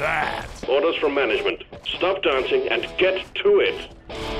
that? Orders from management. Stop dancing and get to it.